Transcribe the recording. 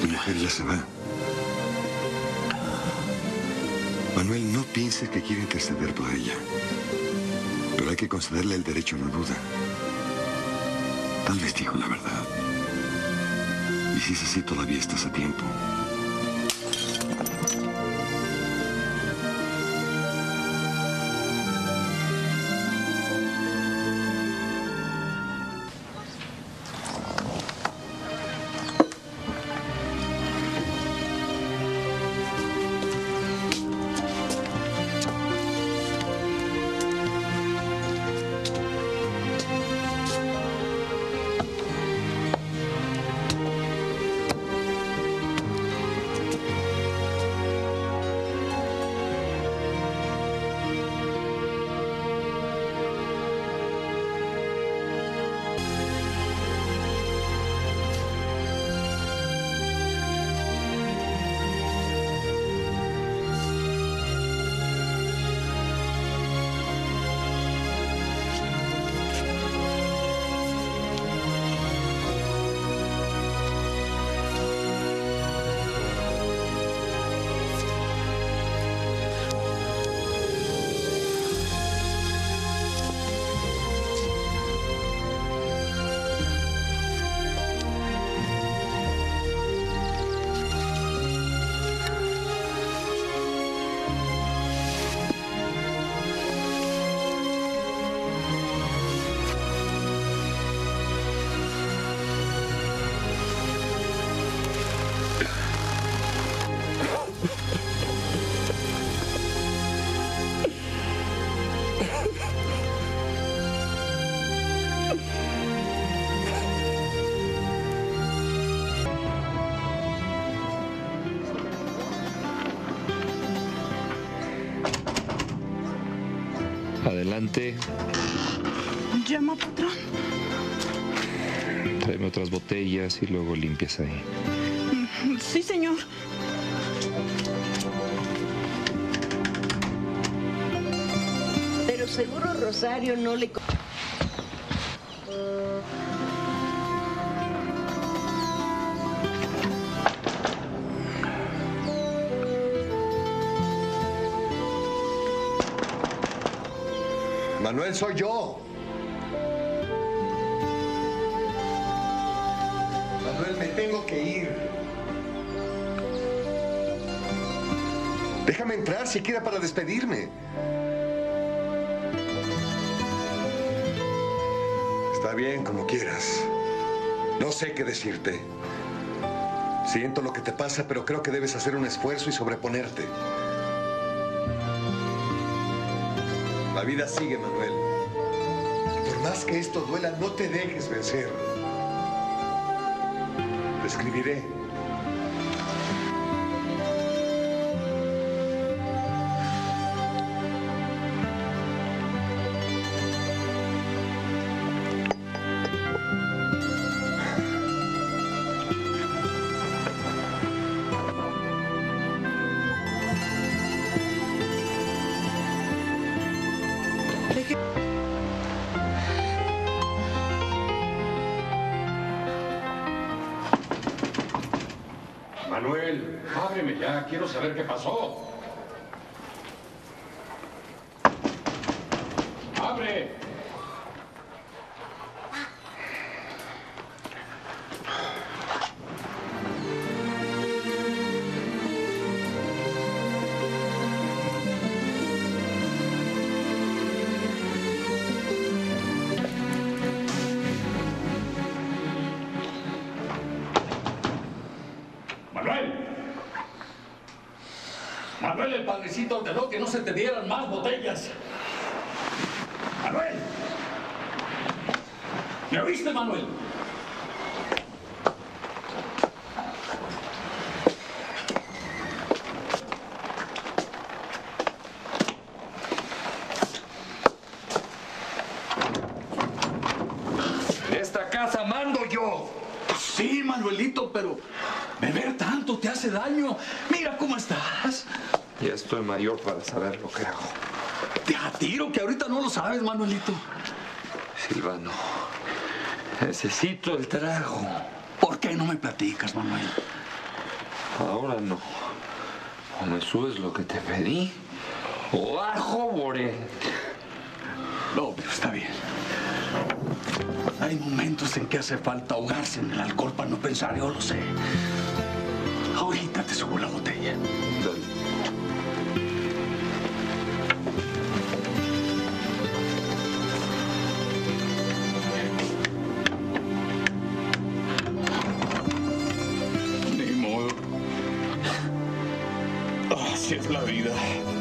Mi mujer ya se va. Manuel, no pienses que quiere interceder por ella. Pero hay que concederle el derecho a la duda. Tal vez dijo la verdad. Y si es así, todavía estás a tiempo. Adelante. Llama, patrón. Tráeme otras botellas y luego limpias ahí. Sí, señor. Pero seguro Rosario no le... Manuel, soy yo. Manuel, me tengo que ir. Déjame entrar siquiera para despedirme. Está bien, como quieras. No sé qué decirte. Siento lo que te pasa, pero creo que debes hacer un esfuerzo y sobreponerte. La vida sigue, Manuel. Por más que esto duela, no te dejes vencer. Te escribiré. Manuel, ábreme ya, quiero saber qué pasó. ¡Abre! Manuel, el padrecito ordenó que no se te dieran más botellas. Manuel. ¿Me oíste, Manuel? En esta casa mando yo. Sí, Manuelito, pero beber tanto te hace daño. Mira cómo estás. Ya estoy mayor para saber lo que hago. Te atiro que ahorita no lo sabes, Manuelito. Silvano, necesito el trago. ¿Por qué no me platicas, Manuel? Ahora no. O me subes lo que te pedí, o bajo por él. No, pero está bien. Hay momentos en que hace falta ahogarse en el alcohol para no pensar, yo lo sé. Ahorita te subo la botella. Dale. Ni modo. Así es la vida.